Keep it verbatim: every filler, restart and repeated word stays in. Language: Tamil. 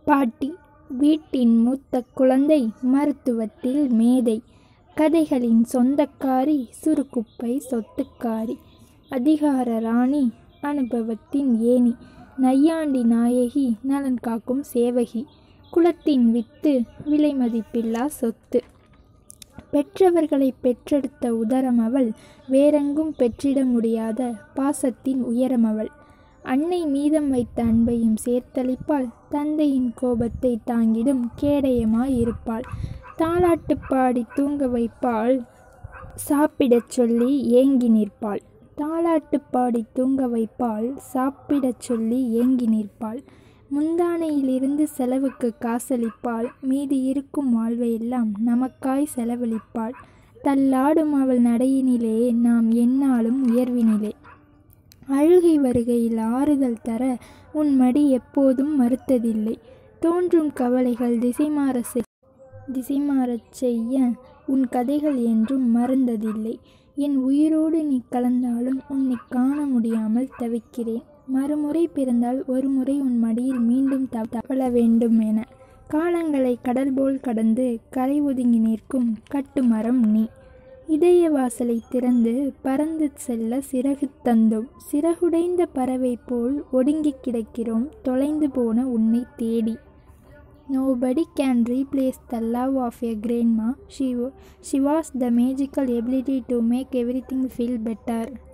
பாட்டி வீட்டின் மூத்த குழந்தை, மருத்துவத்தில் மேதை, கதைகளின் சொந்தக்காரி, சுருக்குப்பை சொத்துக்காரி, அதிகார ராணி, அனுபவத்தின் ஏணி, நையாண்டி நாயகி, நலன் காக்கும் சேவகி, குலத்தின் வித்து, விலை மதிப்பில்லா சொத்து. பெற்றவர்களை பெற்றெடுத்த உதரம் அவள், வேறெங்கும் பெற்றிட முடியாத பாசத்தின் உயரம் அவள். அன்னை மீதம் வைத்த அன்பையும் சேர்த்தளிப்பாள், தந்தையின் கோபத்தை தாங்கிடும் கேடயமாய் இருப்பாள். தாலாட்டு பாடி தூங்க வைப்பாள், சாப்பிடச் சொல்லி ஏங்கி நிற்பாள். தாலாட்டு பாடி தூங்க வைப்பாள், சாப்பிடச் சொல்லி ஏங்கி நிற்பாள். முந்தானையிலிருந்து செலவுக்கு காசளிப்பாள், மீதி இருக்கும் வாழ்வையெல்லாம் நமக்காய் செலவழிப்பாள். தள்ளாடும் அவள் நடையினிலே நாம் எந்நாளும் உயர்வினிலே. அழுகை வருகையில் ஆறுதல் தர உன் மடி எப்போதும் மறுத்ததில்லை. தோன்றும் கவலைகள் திசைமாற திசைமாறச் செய்ய உன் கதைகள் என்றும் மறந்ததில்லை. என் உயிரோடு நீ கலந்தாலும் உன்னை காண முடியாமல் தவிக்கிறேன். மறுமுறை பிறந்தால் ஒரு முறை உன் மடியில் மீண்டும் தவள வேண்டும் என. காலங்களை கடல் போல் கடந்து கரை ஒதுங்கி நிற்கும் கட்டுமரம் நீ. இதய வாசலை திறந்து பறந்து செல்ல சிறகு தந்தோம். சிறகுடைந்த பறவை போல் ஒடுங்கி கிடக்கிறோம், தொலைந்து போன உன்னை தேடி. Nobody can replace the love of a grandma. She, she was the magical ability to make everything feel better.